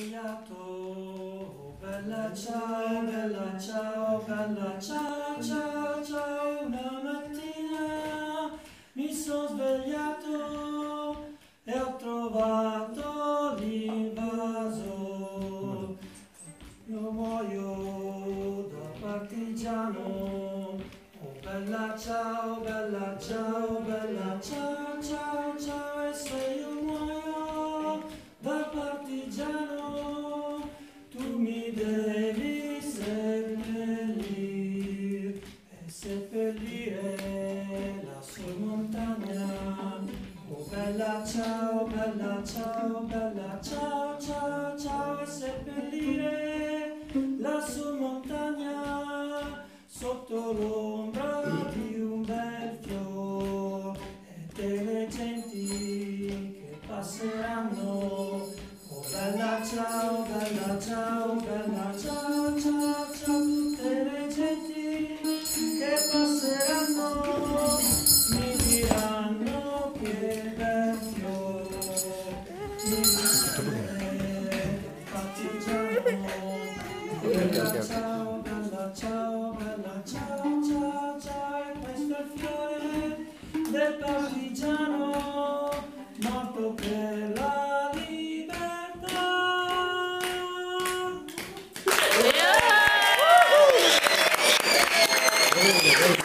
svegliato, oh bella ciao, bella ciao, bella ciao, ciao, ciao. Una mattina mi sono svegliato e ho trovato l'invaso. Io muoio da partigiano, oh bella ciao, bella ciao, bella ciao, ciao, ciao. E se io muoio da partigiano, tu mi devi seppellire e seppellire la sua montagna. Oh bella ciao, bella ciao, bella ciao, ciao, ciao. E seppellire la sua montagna sotto l'ombra di un bel fiore e delle genti che passeranno. Oh bella ciao, bella ciao, bella ciao, ciao, ciao. Tutte le genti che passeranno mi diranno che bel fiore, mi diranno partigiano. Bella ciao, bella ciao, bella ciao, ciao, ciao. E questo è il fiore del partigiano morto per la libertà.